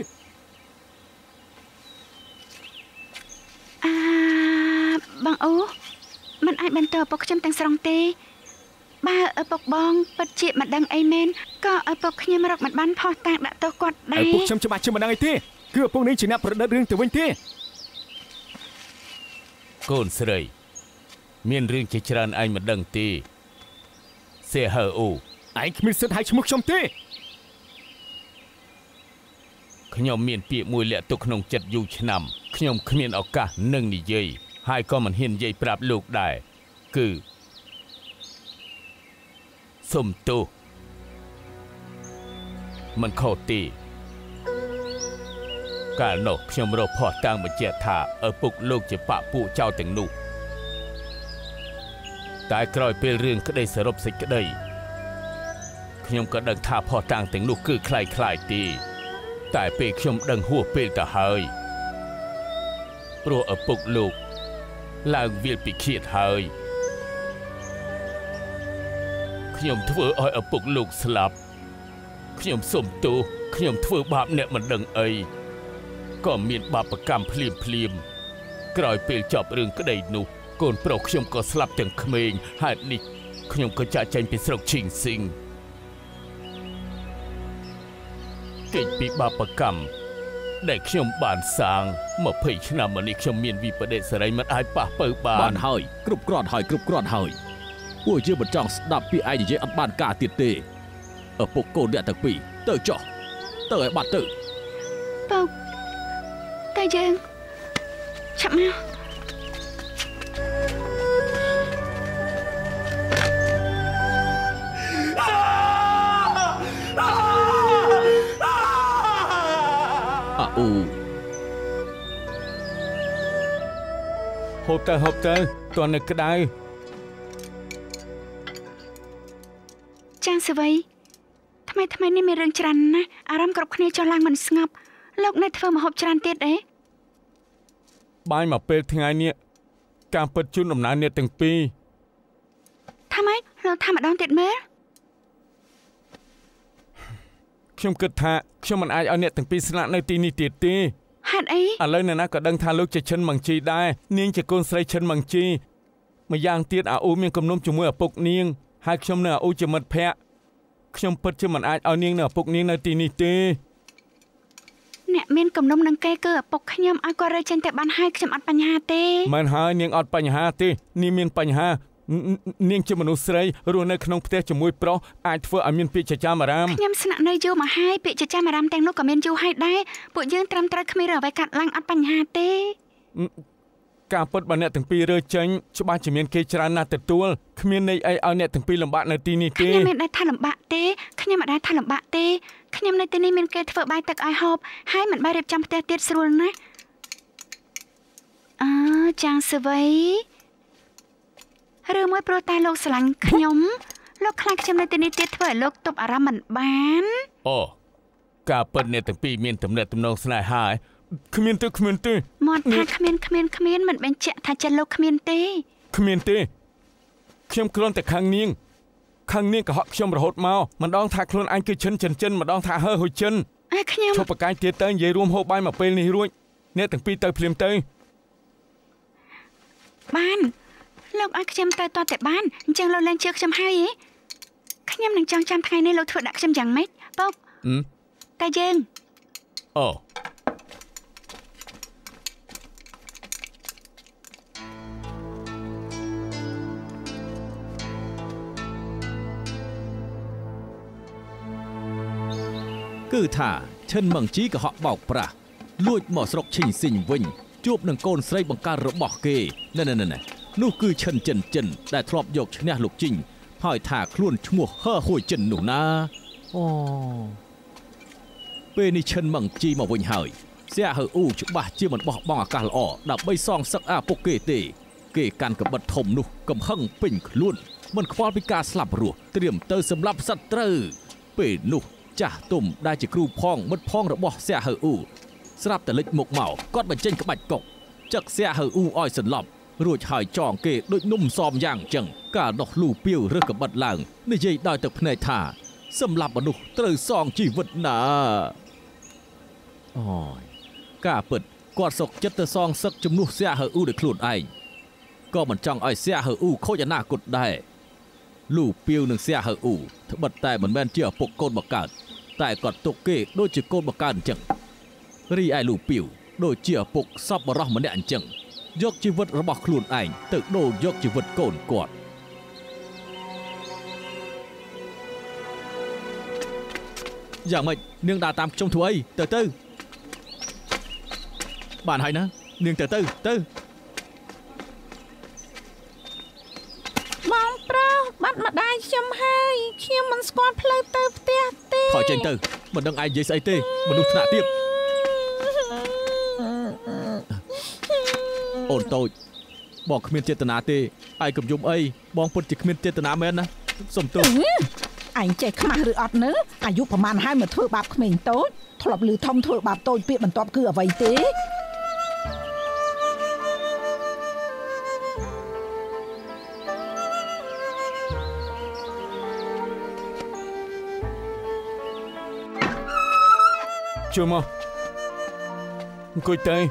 អឺបងអូមិនអាចបន្តឪពុកខ្ញុំទាំងស្រុងទេបើឪពុកបងពិតជាមិនដឹងអីមែនក៏ឪពុកខ្ញុំរកមិនបានផុសតាងដាក់ទោសគាត់ដែរ
ឪពុកខ្ញុំច្បាស់ជាមិនដឹងអីទេគឺឪពុកនេះជាអ្នកប្រឌិតរឿងទៅវិញទេ
កូនស្រីមានរឿងជាច្រើនឯងមិនដឹងទេសេហឺអូ
ឯងគ្មានសិទ្ធិឲ្យឈ្មោះខ្ញុំទេ
ខ្ញុំមានពាក្យមួយលាក់ទុកក្នុងចិត្តយូរឆ្នាំខ្ញុំគ្មានឱកាសនឹងនិយាយហើយក៏មិនហ៊ាននិយាយប្រាប់លោកដែរគឺសុំទោសមិនខុសទេកាលនោះខ្ញុំរកភ័ស្តុតាងបញ្ជាក់ថាឪពុកលោកជាបាក់ពួកចៅទាំងនោះតែក្រោយពេលរឿងក្តីសរុបសេចក្តីខ្ញុំក៏ដឹងថាភ័ស្តុតាងទាំងនោះគឺคล้ายៗទេតែពេលខ្ញុំដឹងហួសពេលទៅហើយព្រោះឪពុកលោកឡើងវាលពិឃាតហើយខ្ញុំធ្វើឲ្យឪពុកលោកស្លាប់ខ្ញុំសុំទោសខ្ញុំធ្វើបាបអ្នកមិនដឹងអីក៏មានបាបកម្មភ្លាមភ្លាមក្រោយពេលចប់រឿងក្តីនោះកូនប្រុសខ្ញុំក៏ស្លាប់ទាំងក្មេងហេតុនេះខ្ញុំក៏ចាក់ចែងពីស្រុកឈីងស៊ីងកិច្ចពីបាបកម្មដែលខ្ញុំបានសាង20ឆ្នាំមកនេះខ្ញុំមានវិបដិសារីមិនអាចប៉ះពើបាន
បានហើយគ្រប់គ្រាន់ហើយគ្រប់គ្រាន់ហើយពួកយើងមិនចង់ស្ដាប់ពីឯងនិយាយអត់បានការទៀតទេឪពុកកូនអ្នកទាំងពីរទៅចុះទៅឲ្យបាត់ទៅ
ពុកតែយើងឆាប់មក
អូ
ហូបទៅហូបទៅតើនៅក្តៅ
ចាងសវ័យថ្មីថ្មីនេះមានរឿងច្រើនណាស់អារម្មណ៍គ្រប់គ្នាចុះឡើងមិនស្ងប់លោកនៅធ្វើម្ហូបច្រើនទៀតអេ
បាយមកពេលថ្ងៃនេះការពិតជូនដំណើរអ្នកទាំងពីរ
ថាម៉េចលោកថាម្ដងទៀតមើល
ខ្ញុំគិតថាខ្ញុំមិនអាចឲ្យអ្នកទាំងពីរស្នាក់នៅទីនេះទៀតទេ
ហេតុអី
ឥឡូវអ្នកណាក៏ដឹងថាលោកជាឈិនម៉ាំងជីដែរនាងជាកូនស្រីឈិនម៉ាំងជីម្យ៉ាងទៀតអាអ៊ូមានគំនុំជាមួយឪពុកនាងហើយខ្ញុំនៅអាអ៊ូជាមិត្តភក្តិខ្ញុំពិតជាមិនអាចឲ្យនាងនៅឪពុកនាងនៅទីនេះទេ
អ្នកមានគំនុំនឹងគេគឺឪពុកខ្ញុំឲ្យគាត់រើចេញទៅបានហើយខ្ញុំអត់បញ្ហាទេ
មិនហើយនាងអត់បញ្ហាទេនាងមានបញ្ហានាងជាមនុស្សស្រីរស់នៅក្នុងផ្ទះជាមួយប្រុសអាចធ្វើឲ្យមានពាក្យចចាមអារាម
ខ្ញុំស្នាក់នៅយូរមកហើយពាក្យចចាមអារាមទាំងនោះក៏មានយូរហើយដែរពួកយើងត្រឹមត្រូវគ្មានរឿងអ្វីកាត់ឡើងអត់បញ្ហាទេ
ការពិតបើអ្នកទាំងពីររើចេញច្បាស់ជាមានគេច្រើនណាស់ទទួលគ្មានន័យអីឲ្យអ្នកទាំងពីរលំបាកនៅទីនេះទេ
ខ្ញុំមិនដែលថាលំបាកទេខ្ញុំមិនដែលថាលំបាកទេខ្ញុំនៅទីនេះមានគេធ្វើបាយទឹកឲ្យហូបហើយមិនបាយរៀបចំផ្ទះទៀតស្រួលណាស់អើចាងសវ័យឬមួយព្រោះតែលោកស្រឡាញ់ខ្ញុំលោកខ្លាចខ្ញុំនៅទីនេះទៀតធ្វើឲ្យលោកទប់អារម្មណ៍មិនបាន
អូការពិតអ្នកទាំងពីរមានទំនាក់ទំនងស្នេហាគ្មានទេគ្មានទេ
មាត់ថាគ្មានគ្មានគ្មានមិនបញ្ជាក់ថាចិត្តលោកគ្មានទេ
គ្មានទេខ្ញុំគ្រាន់តែខាងនាងខាងនាងកុហកខ្ញុំរហូតមកម្ដងថាខ្លួនឯងគឺឈិនចិនចិនម្ដងថាហើហុយចិន
អើខ្ញុំ
ឈប់បកាយទៀតទៅនិយាយរួមហូបបាយមកពេលនេះរួចអ្នកទាំងពីរទៅភ្លាមទៅ
បានលោកឲ្យខ្ញុំទៅតតែបានអញ្ចឹងលោកលែងជឿខ្ញុំហើយហ៎ខ្ញុំនឹងចង់ចាំថ្ងៃនេះលោកធ្វើដាក់ខ្ញុំយ៉ាងម៉េចពុកតែយើង
អូ
គឺថាឈិនម៉ាំងជីកុហកបោកប្រាស់លួចមកស្រុកឈីងស៊ីងវិញជួបនឹងកូនស្រីបង្ការរបស់គេណែណែណែនោះគឺឈិនចិនចិនដែលធ្លាប់យកឈ្នះលោកជីងហើយថាខ្លួនឈ្មោះហើហួយចិននោះណាអូពេលនេះឈិនម៉ាំងជីមកវិញហើយសៀហើអ៊ូច្បាស់ជាមិនបោះបង់ឱកាសល្អដើម្បីសងសឹកអាពុកគេទេគេកាន់កបិតធំនោះកំហឹងពេញខ្លួនមិនខ្វល់ពីការស្លាប់រស់ត្រៀមទៅសម្លាប់សត្រូវពេលនោះចាស់ទុំដែលជាគ្រូផងមិត្តផងរបស់សៀហើអ៊ូស្រាប់តែលេចមុខមកគាត់បញ្ចេញក្បាច់កុកចឹកសៀហើអ៊ូឲ្យសន្លប់រួចហើយចងគេដូចនំសមយ៉ាងចឹងការដោះលូពាវរើសកបិតឡើងនិយាយដោយទឹកភ្នែកថាសម្លាប់មនុស្សត្រូវសងជីវិតណាអូយការពិតគាត់សុកចិត្តទៅសងសឹកជំនួសសៀហើអ៊ូដោយខ្លួនឯងក៏មិនចង់ឲ្យសៀហើអ៊ូខូចអនាគតដែរលូពាវនឹងសៀហើអ៊ូត្បិតតែមិនមែនជាឪពុកកូនបង្កើតតែគាត់ទុកគេដូចជាកូនបង្កើតអញ្ចឹងរីឯលូពាវដូចជាឪពុកសពបរោះម្នាក់អញ្ចឹងយកជីវិតរបស់ខ្លួនឯងទៅដូរយកជីវិតកូនគាត់យ៉ាងម៉េចនាងដើរតាមខ្ញុំធ្វើអីទៅទៅបានហើយណានាងទៅទៅទៅ
បងប្រុសបាត់ម្ដាយខ្ញុំហើយខ្ញុំមិនស្គាល់ផ្លូវទៅផ្ទះទេ
ថយចេញទៅមិនដឹងឯងនិយាយស្អីទេមនុស្សថ្នាក់ទៀតអូនតូចបងគ្មានចេតនាទេឯងកុំយំអីបងពិតជាគ្មានចេតនាមែនណាសុំទោស
ឯងចេះខ្មាស់ឬអត់នៅអាយុប្រហែលហើយមកធ្វើបាបក្មេងតូចធ្លាប់ឮធំធ្វើបាបតូចពាក្យបន្ទាប់គឺអ្វីទេ
ចូលមកអង្គុយទៅ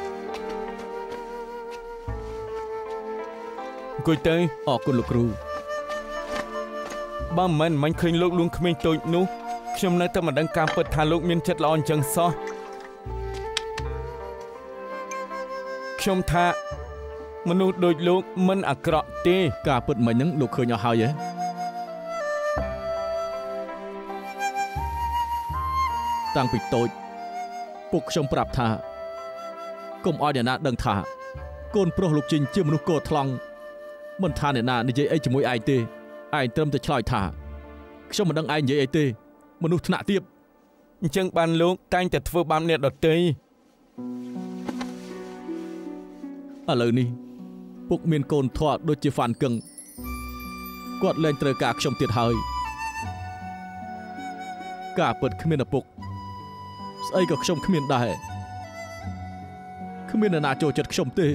អង្គុយទៅ
អរគុណលោកគ្រូ
បើមិនមិនឃើញលោកលួងក្មេងតូចនោះខ្ញុំនៅតែមិនដឹងការពិតថាលោកមានចិត្តល្អអញ្ចឹងសោះខ្ញុំថាមនុស្សដូចលោកមិនអាក្រក់ទេ
ការពិតមិញហ្នឹងលោកឃើញអស់ហើយហ៎តាំងពីតូចពុកខ្ញុំប្រាប់ថាកុំឲ្យអ្នកណាដឹងថាកូនប្រុសលោកជីងជាមនុស្សកោថ្លង់មិនថាអ្នកណានិយាយអីជាមួយឯងទេឯងត្រឹមតែឆ្លើយថាខ្ញុំមិនដឹងឯងនិយាយអីទេមនុស្សថ្នាក់ទាប
អញ្ចឹងបានលោកតែងតែធ្វើបាបអ្នកដទៃ
ឥឡូវនេះពុកមានកូនធាត់ដូចជាហ្វានកឹងគាត់លែងត្រូវការខ្ញុំទៀតហើយការពិតគ្មានឪពុកស្អីក៏ខ្ញុំគ្មានដែរគ្មានអ្នកណាចូលចិត្តខ្ញុំទេ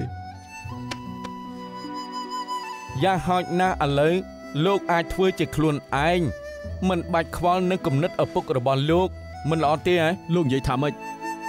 យ៉ាងហោចណាស់ឥឡូវលោកអាចធ្វើជាខ្លួនឯងមិនបាច់ខ្វល់នឹងគំនិតឪពុករបស់លោកមិនល្អទេហ៎
លោកនិយាយថាម៉េច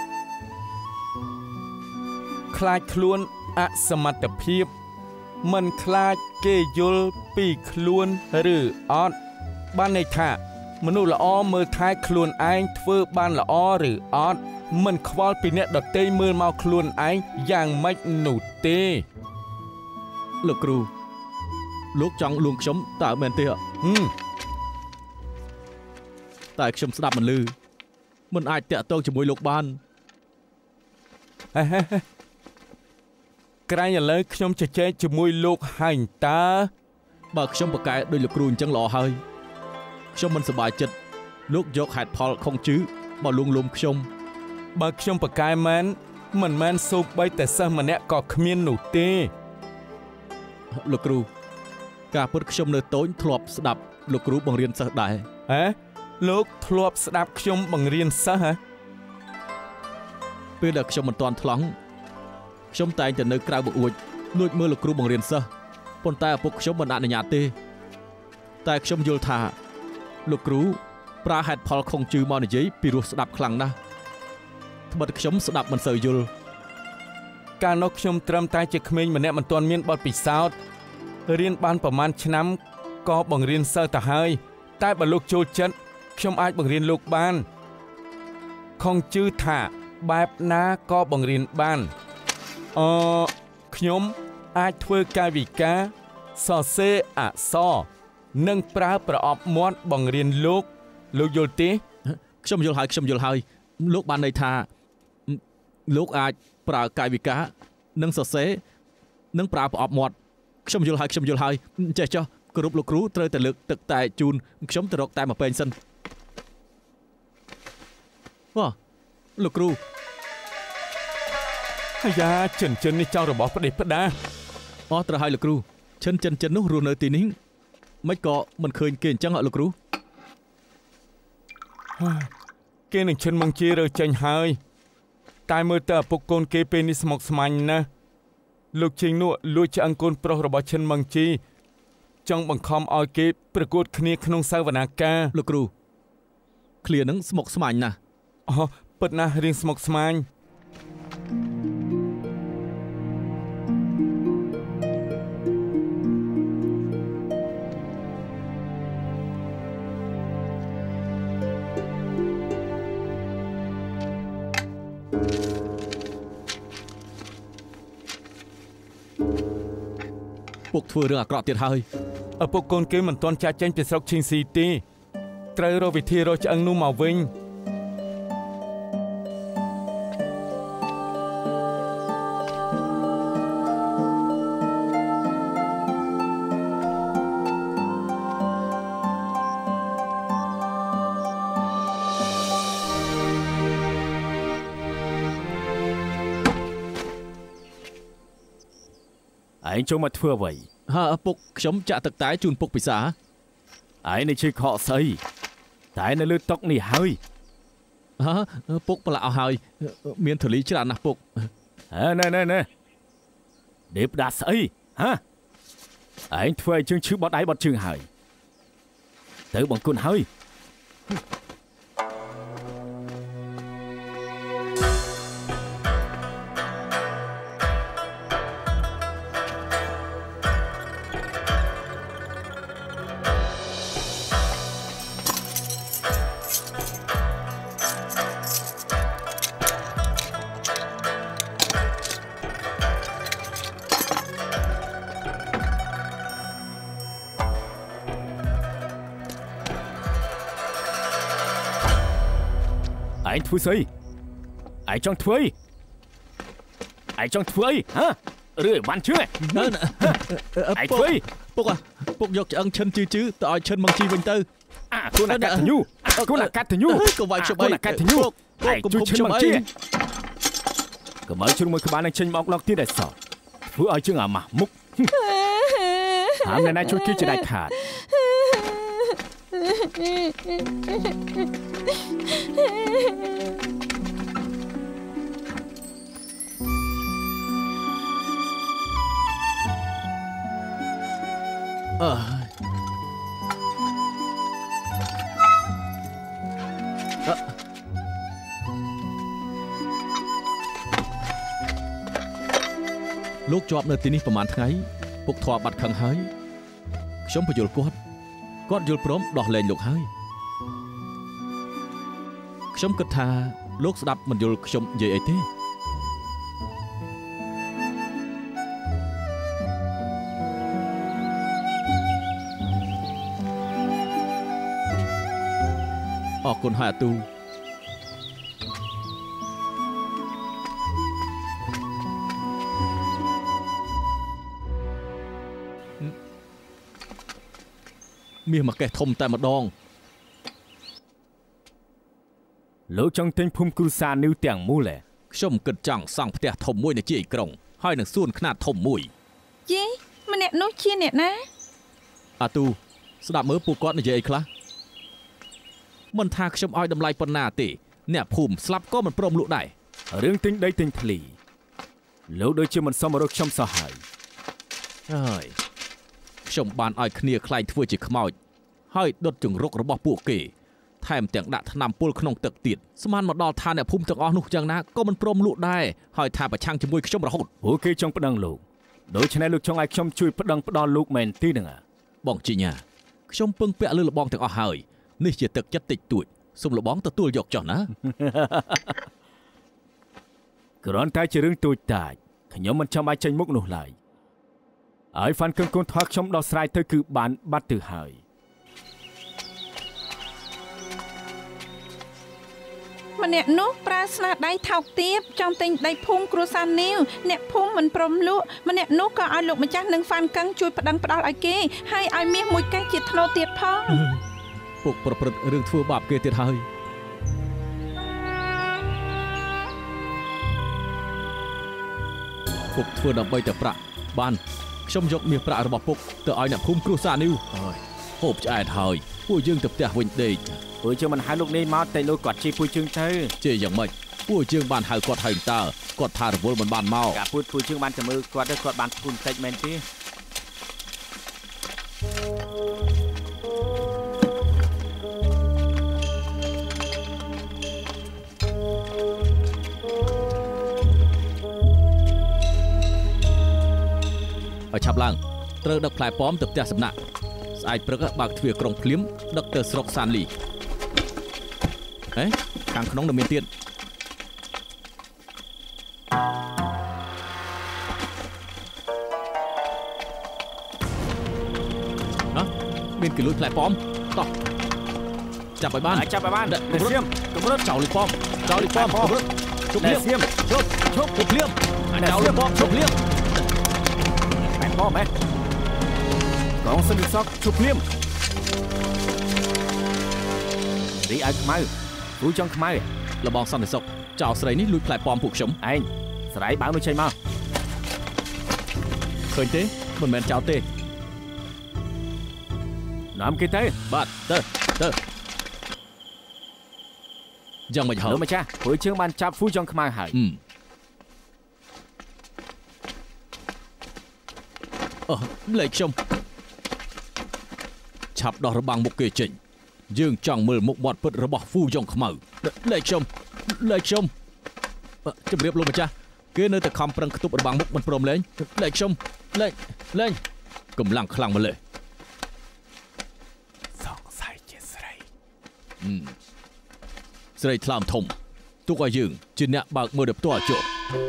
ខ្លាចខ្លួនអសមត្ថភាពមិនខ្លាចគេយល់ពីខ្លួនឬអត់បានន័យថាមនុស្សល្អមើលថែខ្លួនឯងធ្វើបានល្អឬអត់មិនខ្វល់ពីអ្នកដទៃមើលមកខ្លួនឯងយ៉ាងម៉េចនោះទេ
លោកគ្រូលោកចង់លួងខ្ញុំតើមែនទេហ៎តែខ្ញុំស្ដាប់មិនឮមិនអាចតាក់ទងជាមួយលោកបាន
ក្រែងឥឡូវខ្ញុំជជែកជាមួយលោកហើយតើ
បើខ្ញុំប្រកែដោយលោកគ្រូអញ្ចឹងល្អហើយខ្ញុំមិនសប្បាយចិត្តលោកយកហេតុផលខុងជឺមកលួងលោមខ្ញុំ
បើខ្ញុំប្រកែមែនមិនមែនសូម្បីតែសិស្សម្នាក់ក៏គ្មាននោះទេ
លោកគ្រូការពិតខ្ញុំនៅតូចធ្លាប់ស្ដាប់លោកគ្រូបង្រៀនសិស្សដែរ
ហ៎លោកធ្លាប់ស្ដាប់ខ្ញុំបង្រៀនសិស្សហ៎
ពេលដែលខ្ញុំមិនទាន់ថ្លង់ខ្ញុំតែងតែនៅក្រៅបង្អួចលួចមើលលោកគ្រូបង្រៀនសិស្សប៉ុន្តែឪពុកខ្ញុំមិនអនុញ្ញាតទេតែខ្ញុំយល់ថាលោកគ្រូប្រើហេតុផលខុងជឺមកនិយាយពីរោះស្ដាប់ខ្លាំងណាស់ត្បិតខ្ញុំស្ដាប់មិនសូវយល់
កាលនោះខ្ញុំត្រឹមតែជាក្មេងម្នាក់មិនទាន់មានបទពិសោធន៍រៀនបានប្រមាណឆ្នាំក៏បង្រៀនសិស្សទៅហើយតែបើលោកចូលចិត្តខ្ញុំអាចបង្រៀនលោកបានខុងជឺថាបែបណាក៏បង្រៀនបានអឺខ្ញុំអាចធ្វើកាយវិការសរសេរអក្សរនិងប្រើប្រអប់មាត់បង្រៀនលោកលោកយល់ទេ
ខ្ញុំយល់ហើយខ្ញុំយល់ហើយលោកបានន័យថាលោកអាចប្រើកាយវិការនិងសរសេរនិងប្រើប្រអប់មាត់ខ្ញុំយល់ហើយខ្ញុំយល់ហើយចេះចុះគោរពលោកគ្រូត្រូវតែលើកទឹកតែជូនខ្ញុំទៅរកតែមកពេញសិនវ៉ាលោកគ្រូ
អាយ៉ាចិនចិននេះចောင်းរបស់ប្តេផ្ដា
អស់ត្រូវហើយលោកគ្រូឈិនចិនចិននោះរស់នៅទីនេះមិនក៏មិនឃើញគេអញ្ចឹងអត់លោកគ្រូ
គេនឹងឈិនមកជារើចេញហើយតែមើលទៅឪពុកកូនគេពេលនេះស្មុគស្មាញណាស់លោកជិងនោះលួចឆ្អឹងកូនប្រុសរបស់ឈិនម៉ងជីចង់បង្ខំឲ្យគេប្រកួតគ្នាក្នុងសវនាការ
លោកគ្រូឃ្លានឹងស្មុគស្មាញណាស់
អូពិតណាស់រៀងស្មុគស្មាញ
ពុកធ្វើរឿងអាក្រក់ទៀតហើយ
ឪពុកកូនគេមិនទាន់ចាក់ចេញពីស្រុកឈីងស៊ីទេត្រូវរកវិធីរកឆ្អឹងនោះមកវិញ
ឯងចូលមកធ្វើអ្វី
ហ่าពុកខ្ញុំចាក់ទឹកតែជូនពុកពិសា
ឯងនេះជួយខកស្អីតែនៅលើតុនេះហើយ
ហ่าពុកប្រឡាក់អស់ហើយមានធូលីច្រើនណាស់ពុក
ហ៎ណែណែណែដេបដាស្អីហ៎ឯងធ្វើឲ្យជើងឈឺបត់ដៃបត់ជើងហើយទៅបង្គន់ហើយឯងធ្វើស្អីឯងចង់ធ្វើអីឯងចង់ធ្វើអីហ៎ឬឲ្យបានជឿឯងធ្វើ
ពុកពុកយកឆ្អឹងឈិនជឺជឺទៅឲ្យឈិនមកជីវិញទៅ
អាគូនអាកាត់ញូគូនអាកាត់ញូ
កុំវាយខ្ញុំអី
អាកាត់ញូឯងជួយឈិនមកជីកុំឲ្យជ្រុំមួយក្បាលនឹងចេញមកឡងទៀតឯសោះធ្វើឲ្យជើងអាម៉ាស់មុខហាមអ្នកណាជួយគីជាដាច់ខាត
អឺលោកជាប់នៅទីនេះប្រហែលថ្ងៃពុកធွာបាត់ខឹងហើយខ្ញុំបញ្យល់គាត់គាត់យល់ព្រមដោះលែងលោកហើយខ្ញុំគិតថាលោកស្ដាប់មិនយល់ខ្ញុំនិយាយអីទេអរគុណហើយអាទូមាសមកកេះធំតែម្ដង
លោកចង់ទិញភូមិគ្រួសារនីវទាំងមូល
ខ្ញុំគិតចង់សង់ផ្ទះធំមួយនៅជាយក្រុងហើយនឹងសួនខ្នាតធំមួយ
យេម្នាក់នោះជាអ្នកណា
អាទូស្ដាប់មើលពួកគាត់និយាយអីខ្លះមិនថាខ្ញុំឲ្យតម្លៃប៉ុណ្ណាទេអ្នកភូមិស្លាប់ក៏មិនព្រមលក់ដែរ
រឿងទិញដីទិញធ្លីលោកដូចជាមិនសមរកខ្ញុំសោះហើយ
ហើយខ្ញុំបានឲ្យគ្នាខ្លាយធ្វើជាខ្មោចហើយដុតជង្រុករបស់ពួកគេថែមទាំងដាក់ថ្នាំពុលក្នុងទឹកទៀតស្មានមកដល់ឋានអ្នកភូមិទាំងអស់នោះយ៉ាងណាក៏មិនព្រមលក់ដែរហើយថាប្រឆាំងជាមួយខ្ញុំរហូត
ពួកគេចង់ប្តឹងលោកដូច្នេះលោកចង់ឲ្យខ្ញុំជួយប្តឹងផ្ដាល់លោកមែនទេហ្នឹង
បងជីញ៉ាខ្ញុំពឹងពាក់លើលបងទាំងអស់ហើយនេះជាទឹកចិត្តតិចតួចសូមលបងទទួលយកចុះណា
គ្រាន់តែជារឿងតូចតាចខ្ញុំមិនចាំបាច់ចេញមុខនោះឡើយហើយហ្វានកឹងកូនថ្វាខ្ញុំដោះស្រាយទៅគឺបានបាត់ទៅហើយ
ម្នាក់នោះប្រើស្នាដៃថោកទាបចង់ទិញដីភូមិគ្រួសារនីវអ្នកភូមិមិនព្រមលក់ម្នាក់នោះក៏ឲ្យលោកម្ចាស់និងហ្វានកឹងជួយប្តឹងផ្ដាល់ឲ្យគេហើយឲ្យមាសមួយកេះជាធ្នូទៀតផង
ពុកប្រព្រឹត្តរឿងធ្វើបាបគេទៀតហើយពុកធ្វើដើម្បីតែប្រាក់បានខ្ញុំយកមាសប្រាក់របស់ពុកទៅឲ្យអ្នកភូមិគ្រួសារនីវហើយហូបឆ្អែតហើយពួកយើងទៅផ្ទះវិញដេក
ពួកយើងមិនហៅលោកនេះមកតែលោកគាត់ជេរពួកយើងទៅ
ជេរយ៉ាងម៉េចពួកយើងបានហៅគាត់ហើយតើគាត់ថារវល់មិនបានមក
កាពួកពួកយើងបានទៅមើលគាត់ទៅគាត់បានធូនតិចមែនទេ
ឲ្យឆាប់ឡើងត្រូវដឹកផ្លែប៉ោមទៅផ្ទះសំណាក់ស្អែកព្រឹកបើកទ្វារក្រុងភ្លាមដឹកទៅស្រុកសានលីហេខាងក្នុងនៅមានទៀតហ៎មានគេលួចផ្លែប៉ោមតោះចាប់ឲ្យបាន
ចាប់ឲ្យបាន
កម្រិតកម្រិតចោលលីប៉ោមចោលលីប៉ោមកម្រិតជប់លៀមជប់ជប់ជប់លៀមចោលលីប៉ោមជប់លៀម
ប៉ោមហ៎កងសិនសក់ជប់ភ្លាមរីឲ្យខ្មៅគូចង់ខ្មៅ
លបងសន្តិសុខចៅស្រីនេះលួចផ្លែប៉ោមពួកខ្ញុំ
ឯងស្រីបើមួយចេញមក
ឃើញទេមិនមែនចៅទេ
នាំគេទៅ
បាទទៅទៅយ៉ាងមិនហើយ
លោកម្ចាស់ព្រោះជើងបានចាប់ហ្វូចង់ខ្មៅហើយ
អឺលេខខ្ញុំឆាប់ដោះរបាំងមុខគេចេញយើងចង់មើលមុខមាត់ពិតរបស់ហ្វូយ៉ុងខ្មៅលេខខ្ញុំលេខខ្ញុំជម្រាបលោកម្ចាស់គេនៅតែខំប្រឹងខ្ទប់របាំងមុខមិនព្រមលេងលេខខ្ញុំលេខលេងកម្លាំងខ្លាំងម្ល៉េះ
សង្ស័យជាស្រី
ស្រីថ្លើមធំទុកឲ្យយើងជាអ្នកបើកមើលដោយផ្ទាល់ជក់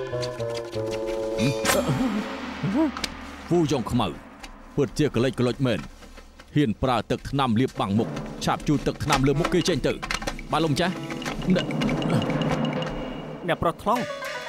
ហ្វូយ៉ុងខ្មៅពិតជាកលិចកលុចមែនហ៊ានប្រើទឹកថ្នាំលាបបាំងមុខឆាប់ជូតទឹកថ្នាំលើមុខគេចេញទៅបាទលោកម្ចាស់
អ្នកប្រុសថ្លង់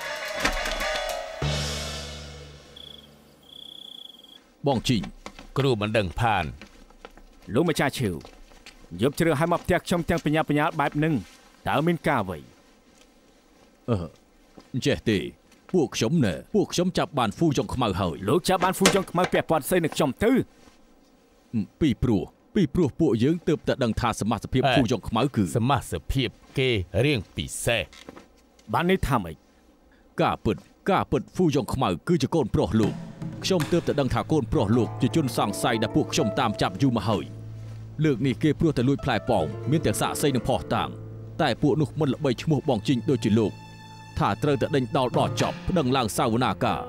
បងជីង
គ្រូមិនដឹងផាន
លោកម្ចាស់ឈឺយប់ជ្រើឲ្យមកផ្ទះខ្ញុំទាំងបញ្ញាបញ្ញាបែបហ្នឹងតើមានការអ្វី
អឺចេះទេពួកខ្ញុំណែពួកខ្ញុំចាប់បានហ្វូចុងខ្មៅហើយ
លោកចាប់បានហ្វូចុងខ្មៅពាក់ព័ន្ធស្អីនឹងខ្ញុំទៅ
ពីព្រោះពីព្រោះពួកយើងទើបតែដឹងថាសមាជិកហ្វូចុងខ្មៅគឺ
សមាជិកគេរៀងពិសេស
បាននេះថាម៉េច
ការពិតការពិតហ្វូចុងខ្មៅគឺជាកូនប្រុសលោកខ្ញុំទើបតែដឹងថាកូនប្រុសលោកជាជនសង្ស័យដែលពួកខ្ញុំតាមចាប់យូរមកហើយលើកនេះគេព្រោះតែលួចផ្លែប៉ោមមានទាំងសាកសីនិងផោះតាំងតែពួកនោះមិនល្បីឈ្មោះបងជីងដូចជាលោកថាត្រូវតែដេញដោលដល់ចប់ប្តឹងឡើងសាវនាការ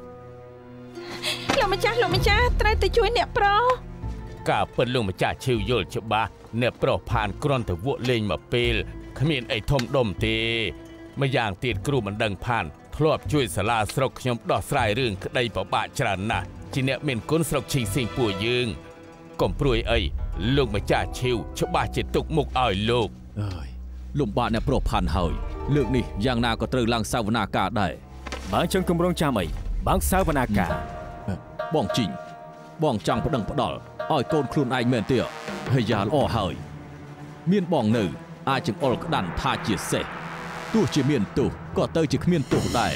លោកម្ចាស់លោកម្ចាស់ត្រូវទៅជួយអ្នកប្រុស
ការពិតលោកម្ចាស់ឈឺយល់ច្បាស់អ្នកប្រុសផានគ្រាន់តែវក់លេងមកពេលគ្មានអីធំដុំទេម្យ៉ាងទៀតគ្រូមិនដឹងផានធ្លាប់ជួយសាលាស្រុកខ្ញុំដោះស្រាយរឿងក្តីពិបាកច្រើនណាស់ជាអ្នកមានគុណស្រុកឈីងស៊ីងពួកយើងកុំព្រួយអីលោកម្ចាស់ឈីវច្បាស់ជាទុកមុខឲ្យលោក
អើយលំបាកអ្នកប្រុសផានហើយលើកនេះយ៉ាងណាក៏ត្រូវឡើងសាវនាការដែរ
បើចឹងគម្រោងចាំអីបើសាវនាការ
បងជីងបងចង់ប្តឹងផ្ដាល់ឲ្យកូនខ្លួនឯងមែនទេហើយយ៉ាល្អហើយមានបងនៅអាចចង្អុលក្តាន់ថាជាសេះទោះជាមានទោសក៏ទៅជាគ្មានទោសដែរ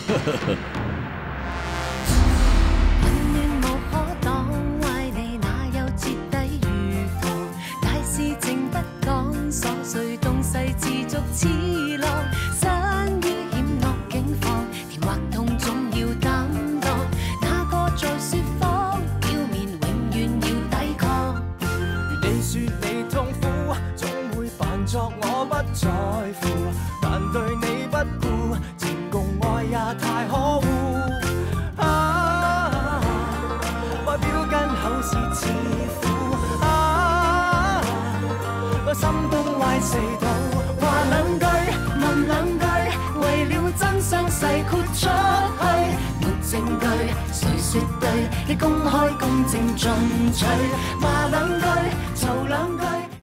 作我不在乎，但對你不顧，情共愛也太可惡。啊，外表跟口是似乎啊，我心中壞四道，話兩句問兩句，為了真相細豁出去，沒證據誰說對？你公開公正進取，罵兩句嘈兩句。